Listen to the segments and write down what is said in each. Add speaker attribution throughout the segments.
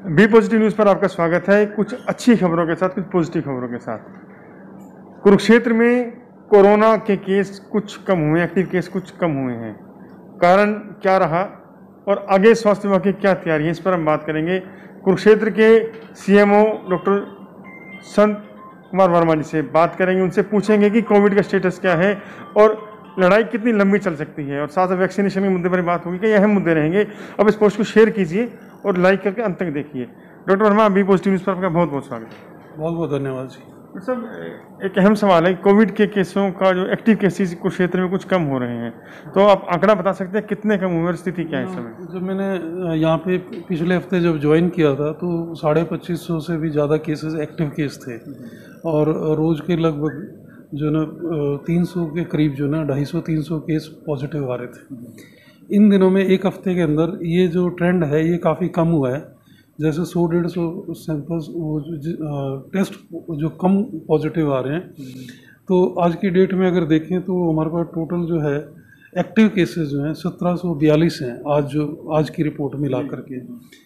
Speaker 1: B positive news पर आपका स्वागत है। कुछ अच्छी खबरों के साथ, कुछ पॉजिटिव खबरों के साथ। कुरुक्षेत्र में कोरोना के केस कुछ कम हुए, एक्टिव केस कुछ कम हुए हैं। कारण क्या रहा और आगे स्वास्थ्य विभाग की क्या तैयारी है, इस पर हम बात करेंगे। कुरुक्षेत्र के सीएमओ डॉक्टर संत कुमार वर्मा जी से बात करेंगे। उनसे पूछेंगे कि कोविड का स्टेटस क्या है और लड़ाई कितनी लंबी चल सकती है, और साथ में वैक्सीनेशन के मुद्दे पर बात होगी। कई अहम मुद्दे रहेंगे। अब इस पोस्ट को शेयर कीजिए और लाइक करके अंत तक देखिए। Doctor Verma, B positive news पर आपका बहुत बहुत स्वागत है।
Speaker 2: बहुत बहुत धन्यवाद जी।
Speaker 1: सब एक अहम सवाल है, कोविड के केसों का जो एक्टिव केसेस कुछ क्षेत्र में कुछ कम हो रहे हैं, तो आप आंकड़ा बता सकते हैं कितने कम हुए और स्थिति क्या है इस समय?
Speaker 2: जब मैंने यहाँ पे पिछले हफ्ते जब ज्वाइन किया था तो 2550 से भी ज़्यादा केसेस एक्टिव केस थे, और रोज़ के लगभग जो ना 300 के करीब जो ना 250-300 केस पॉजिटिव आ रहे थे। इन दिनों में एक हफ्ते के अंदर ये जो ट्रेंड है ये काफ़ी कम हुआ है। जैसे 100-150 सैंपल्स वो टेस्ट जो कम पॉजिटिव आ रहे हैं, तो आज की डेट में अगर देखें तो हमारे पास टोटल जो है एक्टिव केसेस जो हैं 1742 हैं आज की रिपोर्ट मिला करके।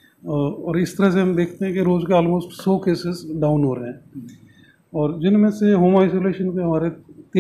Speaker 2: और इस तरह से हम देखते हैं कि रोज़ के ऑलमोस्ट 100 केसेस डाउन हो रहे हैं, और जिनमें से होम आइसोलेशन पे हमारे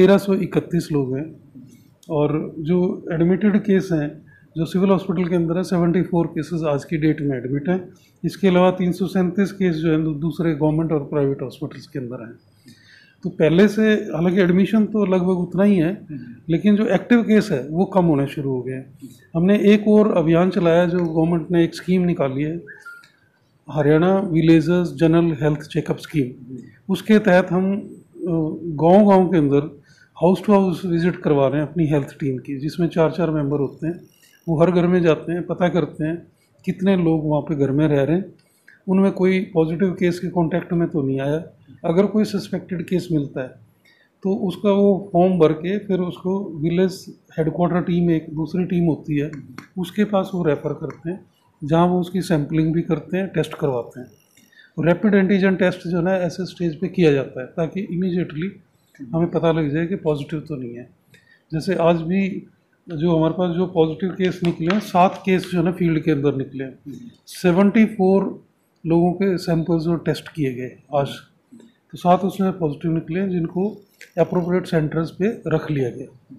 Speaker 2: 1331 लोग हैं, और जो एडमिटेड केस हैं जो सिविल हॉस्पिटल के अंदर है 74 केसेस आज की डेट में एडमिट हैं। इसके अलावा 337 केस जो है दूसरे गवर्नमेंट और प्राइवेट हॉस्पिटल्स के अंदर हैं। तो पहले से हालांकि एडमिशन तो लगभग उतना ही है, लेकिन जो एक्टिव केस है वो कम होने शुरू हो गए हैं। हमने एक और अभियान चलाया, जो गवर्नमेंट ने एक स्कीम निकाली है, Haryana villagers general health checkup scheme. उसके तहत हम गांव-गांव के अंदर हाउस टू हाउस विजिट करवा रहे हैं अपनी हेल्थ टीम की, जिसमें 4-4 मेंबर होते हैं। वो हर घर में जाते हैं, पता करते हैं कितने लोग वहाँ पे घर में रह रहे हैं, उनमें कोई पॉजिटिव केस के कांटेक्ट में तो नहीं आया। अगर कोई सस्पेक्टेड केस मिलता है तो उसका वो फॉर्म भर के फिर उसको विलेज हेडक्वार्टर टीम, एक दूसरी टीम होती है, उसके पास वो रेफ़र करते हैं, जहाँ वो उसकी सैम्पलिंग भी करते हैं, टेस्ट करवाते हैं। रैपिड एंटीजन टेस्ट जो है ऐसे स्टेज पे किया जाता है ताकि इमीडिएटली हमें पता लग जाए कि पॉजिटिव तो नहीं है। जैसे आज भी जो हमारे पास जो पॉजिटिव केस निकले हैं, 7 केस जो है ना फील्ड के अंदर निकले हैं। 74 लोगों के सैंपल्स जो टेस्ट किए गए आज, तो 7 उसमें पॉजिटिव निकले हैं, जिनको अप्रोप्रिएट सेंटर्स पे रख लिया गया।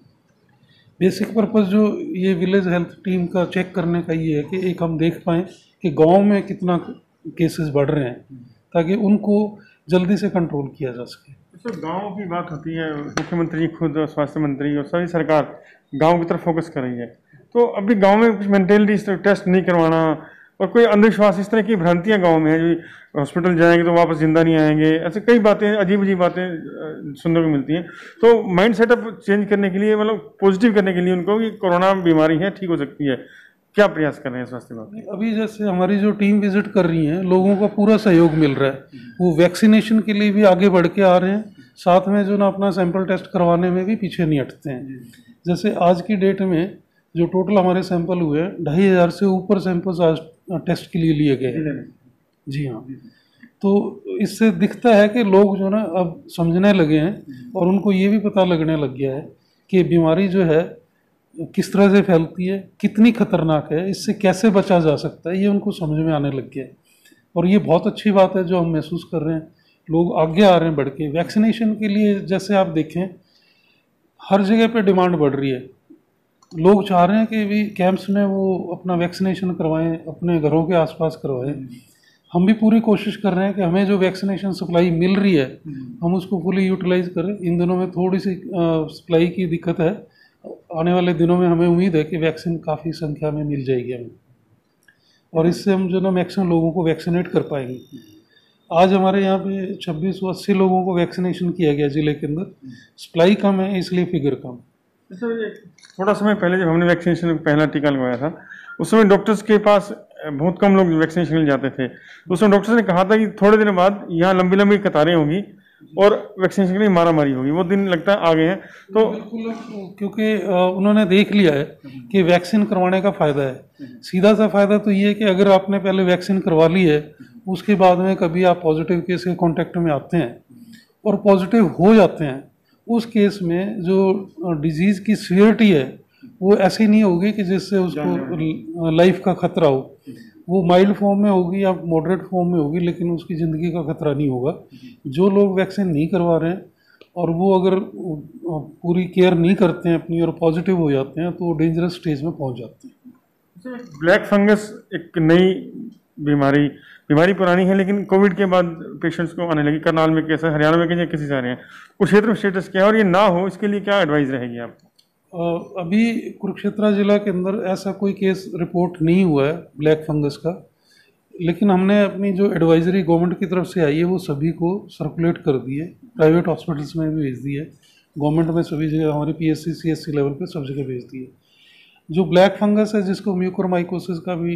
Speaker 2: बेसिक पर्पस जो ये विलेज हेल्थ टीम का चेक करने का ये है कि एक हम देख पाएँ कि गांव में कितना केसेस बढ़ रहे हैं, ताकि उनको जल्दी से कंट्रोल किया जा सके।
Speaker 1: तो गाँव की बात होती है, मुख्यमंत्री खुद और स्वास्थ्य मंत्री और सारी सरकार गांव की तरफ फोकस कर रही है, तो अभी गांव में कुछ मेंटेलिटी इस तरह टेस्ट नहीं करवाना और कोई अंधविश्वास, इस तरह की भ्रांतियां गांव में है, जो हॉस्पिटल जाएंगे तो वापस जिंदा नहीं आएंगे, ऐसे कई बातें, अजीब अजीब बातें सुनने को मिलती हैं। तो माइंड सेटअप चेंज करने के लिए, मतलब पॉजिटिव करने के लिए उनको कि कोरोना बीमारी है, ठीक हो सकती है, क्या प्रयास कर रहे हैं स्वास्थ्य विभाग?
Speaker 2: अभी जैसे हमारी जो टीम विजिट कर रही है, लोगों का पूरा सहयोग मिल रहा है। वो वैक्सीनेशन के लिए भी आगे बढ़ के आ रहे हैं, साथ में जो ना अपना सैंपल टेस्ट करवाने में भी पीछे नहीं हटते हैं। जैसे आज की डेट में जो टोटल हमारे सैंपल हुए 2500 से ऊपर सैंपल्स आज टेस्ट के लिए लिए गए हैं। जी हाँ, तो इससे दिखता है कि लोग जो ना अब समझने लगे हैं, और उनको ये भी पता लगने लग गया है कि बीमारी जो है किस तरह से फैलती है, कितनी खतरनाक है, इससे कैसे बचा जा सकता है, ये उनको समझ में आने लग गया है। और ये बहुत अच्छी बात है जो हम महसूस कर रहे हैं, लोग आगे आ रहे हैं बढ़ के। वैक्सीनेशन के लिए जैसे आप देखें हर जगह पे डिमांड बढ़ रही है, लोग चाह रहे हैं कि भी कैंप्स में वो अपना वैक्सीनेशन करवाएं, अपने घरों के आसपास करवाएं। हम भी पूरी कोशिश कर रहे हैं कि हमें जो वैक्सीनेशन सप्लाई मिल रही है हम उसको फुली यूटिलाइज करें। इन दिनों में थोड़ी सी सप्लाई की दिक्कत है, आने वाले दिनों में हमें उम्मीद है कि वैक्सीन काफ़ी संख्या में मिल जाएगी हमें, और इससे हम जो ना मैक्सिमम लोगों को वैक्सीनेट कर पाएंगे। आज हमारे यहाँ पे 2680 लोगों को वैक्सीनेशन किया गया ज़िले के अंदर। सप्लाई कम है इसलिए फिगर कम।
Speaker 1: थोड़ा समय पहले जब हमने वैक्सीनेशन पहला टीका लगवाया था, उस समय डॉक्टर्स के पास बहुत कम लोग वैक्सीनेशन के लिए जाते थे, तो उस समय डॉक्टर्स ने कहा था कि थोड़े दिन बाद यहाँ लंबी लंबी कतारें होंगी और वैक्सीनेशन के लिए मारामारी होगी। वो दिन लगता है आ गए हैं। तो
Speaker 2: बिल्कुल, क्योंकि उन्होंने देख लिया है कि वैक्सीन करवाने का फ़ायदा है। सीधा सा फ़ायदा तो ये है कि अगर आपने पहले वैक्सीन करवा ली है, उसके बाद में कभी आप पॉजिटिव केस के कांटेक्ट में आते हैं और पॉजिटिव हो जाते हैं, उस केस में जो डिजीज़ की सीवियरिटी है वो ऐसी नहीं होगी कि जिससे उसको लाइफ का खतरा हो। वो माइल्ड फॉर्म में होगी या मॉडरेट फॉर्म में होगी, लेकिन उसकी ज़िंदगी का खतरा नहीं होगा। जो लोग वैक्सीन नहीं करवा रहे हैं और वो अगर पूरी केयर नहीं करते हैं अपनी और पॉजिटिव हो जाते हैं तो वो डेंजरस स्टेज में पहुंच जाते हैं।
Speaker 1: ब्लैक फंगस एक नई बीमारी पुरानी है, लेकिन कोविड के बाद पेशेंट्स को आने लगी। करनाल में केस है, हरियाणा में किसी से आ रहे हैं, कुछ क्षेत्र में स्टेटस क्या है और ये ना हो इसके लिए क्या एडवाइस रहेगी आपको?
Speaker 2: अभी कुरुक्षेत्र जिला के अंदर ऐसा कोई केस रिपोर्ट नहीं हुआ है ब्लैक फंगस का, लेकिन हमने अपनी जो एडवाइजरी गवर्नमेंट की तरफ से आई है वो सभी को सर्कुलेट कर दी है, प्राइवेट हॉस्पिटल्स में भी भेज दी है, गवर्नमेंट में सभी जगह, हमारी PSC CSC लेवल पे सब जगह भेज दी है। जो ब्लैक फंगस है जिसको म्यूकोरमाइकोसिस का भी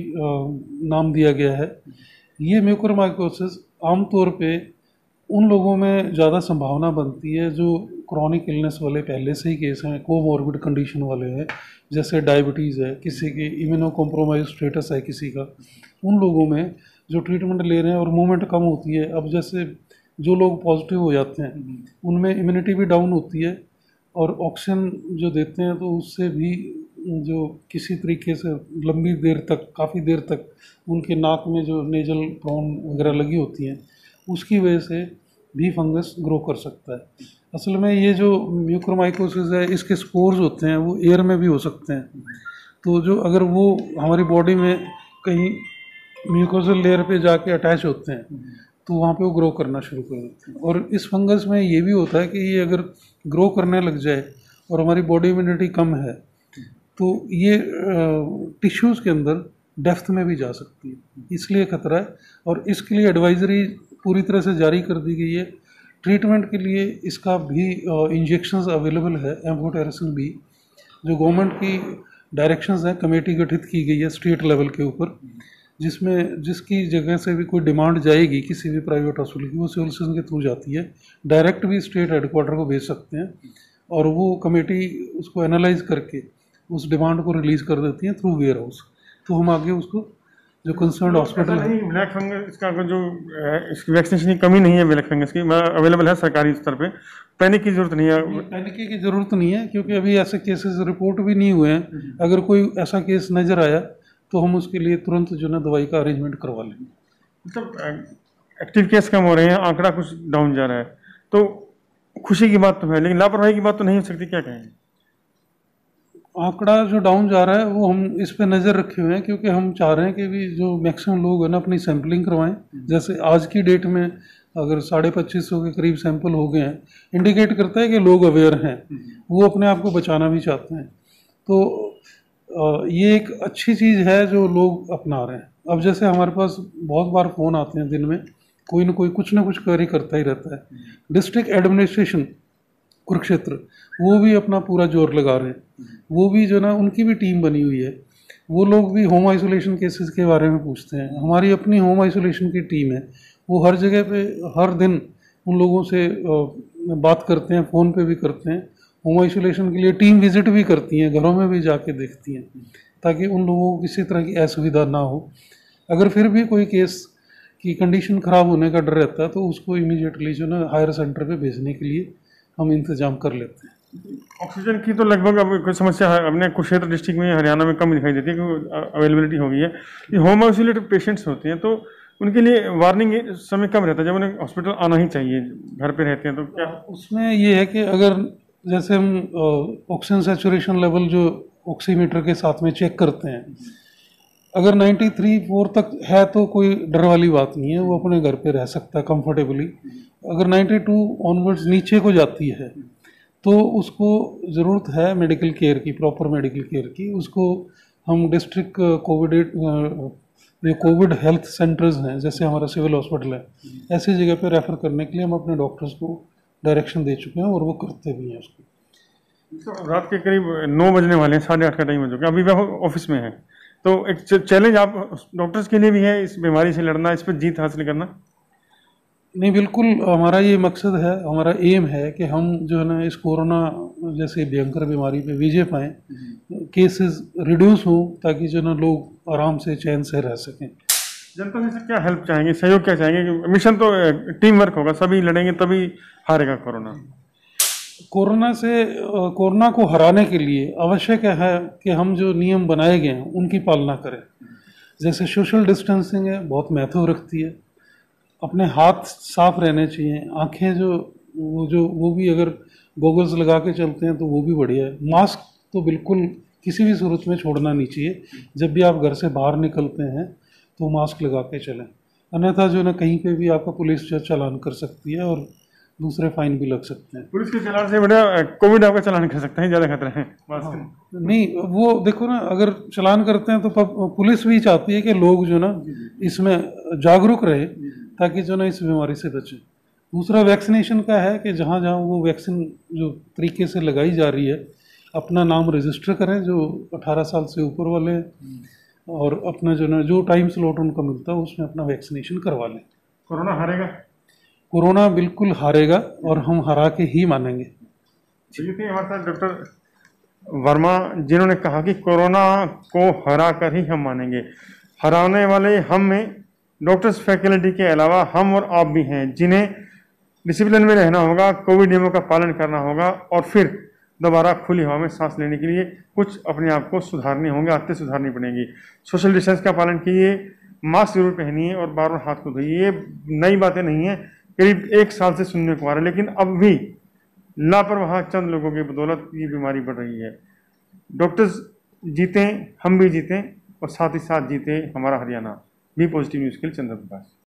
Speaker 2: नाम दिया गया है, ये म्यूकोरमाइकोसिस आमतौर पे उन लोगों में ज़्यादा संभावना बनती है जो क्रॉनिक इलनेस वाले पहले से ही केस हैं, कोमॉर्बिड कंडीशन वाले हैं, जैसे डायबिटीज़ है, किसी की इम्यूनो कॉम्प्रोमाइज स्टेटस है किसी का, उन लोगों में जो ट्रीटमेंट ले रहे हैं और मूवमेंट कम होती है। अब जैसे जो लोग पॉजिटिव हो जाते हैं उनमें इम्यूनिटी भी डाउन होती है और ऑक्सीजन जो देते हैं तो उससे भी जो किसी तरीके से लंबी देर तक, काफ़ी देर तक उनके नाक में जो नेजल प्रोन वगैरह लगी होती हैं उसकी वजह से भी फंगस ग्रो कर सकता है। असल में ये जो म्यूकोरमाइकोसिस है इसके स्पोर्स होते हैं वो एयर में भी हो सकते हैं, तो जो अगर वो हमारी बॉडी में कहीं म्यूकोसल लेयर पे जाके अटैच होते हैं तो वहाँ पे वो ग्रो करना शुरू कर देते हैं। और इस फंगस में ये भी होता है कि ये अगर ग्रो करने लग जाए और हमारी बॉडी इम्यूनिटी कम है तो ये टिश्यूज़ के अंदर डेप्थ में भी जा सकती है, इसलिए खतरा है। और इसके लिए एडवाइजरी पूरी तरह से जारी कर दी गई है। ट्रीटमेंट के लिए इसका भी इंजेक्शंस अवेलेबल है, एम्फोटेरिसिन बी, जो गवर्नमेंट की डायरेक्शंस हैं, कमेटी गठित की गई है स्टेट लेवल के ऊपर, जिसमें जिसकी जगह से भी कोई डिमांड जाएगी किसी भी प्राइवेट हॉस्पिटल की, वो सिविल सर्जन के थ्रू जाती है, डायरेक्ट भी स्टेट हेडक्वार्टर को भेज सकते हैं और वो कमेटी उसको एनालाइज करके उस डिमांड को रिलीज़ कर देती है थ्रू वेयर हाउस। तो हम आगे उसको जो कंसर्न हॉस्पिटल है,
Speaker 1: ब्लैक फंगस इसका जो इसकी वैक्सीनेशन की कमी नहीं है, ब्लैक फंगस की अवेलेबल है सरकारी स्तर पे, पैनिक की जरूरत नहीं है।
Speaker 2: पैनिक की जरूरत नहीं है क्योंकि अभी ऐसे केसेस रिपोर्ट भी नहीं हुए हैं। अगर कोई ऐसा केस नज़र आया तो हम उसके लिए तुरंत जो है दवाई का अरेंजमेंट करवा लेंगे।
Speaker 1: मतलब एक्टिव केस कम हो रहे हैं, आंकड़ा कुछ डाउन जा रहा है, तो खुशी की बात तो है, लेकिन लापरवाही की बात तो नहीं हो सकती, क्या कहेंगे?
Speaker 2: आंकड़ा जो डाउन जा रहा है वो हम इस पे नज़र रखे हुए हैं क्योंकि हम चाह रहे हैं कि भी जो मैक्सिमम लोग हैं ना अपनी सैम्पलिंग करवाएं। जैसे आज की डेट में अगर 2550 के करीब सैंपल हो गए हैं, इंडिकेट करता है कि लोग अवेयर हैं, वो अपने आप को बचाना भी चाहते हैं। तो ये एक अच्छी चीज़ है जो लोग अपना रहे हैं। अब जैसे हमारे पास बहुत बार फ़ोन आते हैं दिन में, कोई ना कोई कुछ ना कुछ क्वेरी करता ही रहता है। डिस्ट्रिक्ट एडमिनिस्ट्रेशन कुरुक्षेत्र वो भी अपना पूरा जोर लगा रहे हैं, वो भी जो ना उनकी भी टीम बनी हुई है, वो लोग भी होम आइसोलेशन केसेस के बारे में पूछते हैं। हमारी अपनी होम आइसोलेशन की टीम है, वो हर जगह पे हर दिन उन लोगों से बात करते हैं, फ़ोन पे भी करते हैं। होम आइसोलेशन के लिए टीम विजिट भी करती हैं, घरों में भी जाके देखती हैं ताकि उन लोगों को किसी तरह की असुविधा ना हो। अगर फिर भी कोई केस की कंडीशन ख़राब होने का डर रहता है तो उसको इमीडिएटली जो ना हायर सेंटर पे भेजने के लिए हम इंतज़ाम कर लेते हैं।
Speaker 1: ऑक्सीजन की तो लगभग अब कोई समस्या है अपने कुरुक्षेत्र डिस्ट्रिक्ट में, हरियाणा में कम दिखाई देती है क्योंकि अवेलेबिलिटी हो गई है। ये होम आइसोलेटेड पेशेंट्स होते हैं तो उनके लिए वार्निंग समय कम रहता है, जब उन्हें हॉस्पिटल आना ही चाहिए, घर पे रहते हैं तो क्या
Speaker 2: उसमें ये है कि अगर जैसे हम ऑक्सीजन सैचुरेशन लेवल जो ऑक्सीमीटर के साथ में चेक करते हैं, अगर 93-4 तक है तो कोई डर वाली बात नहीं है, वो अपने घर पे रह सकता है कंफर्टेबली। अगर 92 ऑनवर्ड्स नीचे को जाती है तो उसको ज़रूरत है मेडिकल केयर की, प्रॉपर मेडिकल केयर की। उसको हम डिस्ट्रिक्ट कोविड हेल्थ सेंटर्स हैं, जैसे हमारा सिविल हॉस्पिटल है, ऐसी जगह पे रेफ़र करने के लिए हम अपने डॉक्टर्स को डायरेक्शन दे चुके हैं और वो करते भी हैं उसको।
Speaker 1: तो रात के करीब 9 बजने वाले हैं, 8:30 का टाइम हो चुका है, अभी वह ऑफिस में है, तो एक चैलेंज आप डॉक्टर्स के लिए भी है इस बीमारी से लड़ना, इस पर जीत हासिल करना।
Speaker 2: नहीं, बिल्कुल हमारा ये मकसद है, हमारा एम है कि हम जो है ना इस कोरोना जैसे भयंकर बीमारी पे विजय पाएँ, केसेस रिड्यूस हो ताकि जो ना लोग आराम से चैन से रह सकें।
Speaker 1: जनता से क्या हेल्प चाहेंगे, सहयोग क्या चाहेंगे? मिशन तो टीम वर्क होगा, सभी लड़ेंगे तभी हारेगा कोरोना।
Speaker 2: कोरोना को हराने के लिए आवश्यक है कि हम जो नियम बनाए गए हैं उनकी पालना करें। जैसे सोशल डिस्टेंसिंग है, बहुत महत्व रखती है। अपने हाथ साफ रहने चाहिए। आंखें वो भी अगर गॉगल्स लगा के चलते हैं तो वो भी बढ़िया है। मास्क तो बिल्कुल किसी भी सूरत में छोड़ना नहीं चाहिए। जब भी आप घर से बाहर निकलते हैं तो मास्क लगा के चलें, अन्यथा जो है ना कहीं पे भी आपका पुलिस जो चालान कर सकती है और दूसरे फाइन भी लग सकते हैं।
Speaker 1: पुलिस के चालान से बड़ा कोविड आपका चालान कर सकते हैं, ज़्यादा खतरा है मास्क।
Speaker 2: नहीं, वो देखो ना, अगर चालान करते हैं तो पुलिस भी चाहती है कि लोग जो ना इसमें जागरूक रहे, ताकि जो ना इस बीमारी से बचे। दूसरा वैक्सीनेशन का है कि जहाँ जहाँ वो वैक्सीन जो तरीके से लगाई जा रही है, अपना नाम रजिस्टर करें जो 18 साल से ऊपर वाले हैं, और अपना जो ना जो टाइम स्लॉट उनको मिलता है उसमें अपना वैक्सीनेशन करवा लें।
Speaker 1: कोरोना हारेगा?
Speaker 2: कोरोना बिल्कुल हारेगा और हम हरा के ही मानेंगे।
Speaker 1: तो ये थे हमारे साथ डॉक्टर वर्मा, जिन्होंने कहा कि कोरोना को हरा कर ही हम मानेंगे। हराने वाले हम में डॉक्टर्स फैकल्टी के अलावा हम और आप भी हैं, जिन्हें डिसिप्लिन में रहना होगा, कोविड नियमों का पालन करना होगा और फिर दोबारा खुली हवा में सांस लेने के लिए कुछ अपने आप को सुधारने होंगे, आदतें सुधारनी पड़ेंगी। सोशल डिस्टेंस का पालन कीजिए, मास्क जरूर पहनिए और बार बार हाथ को धोइए। ये नई बातें नहीं है, करीब 1 साल से सुनने को आ रहा है, लेकिन अब भी लापरवाह चंद लोगों की बदौलत ये बीमारी बढ़ रही है। डॉक्टर्स जीतें, हम भी जीतें और साथ ही साथ जीते हमारा हरियाणा। बी पॉजिटिव न्यूज़ के लिए चंद्र प्रकाश।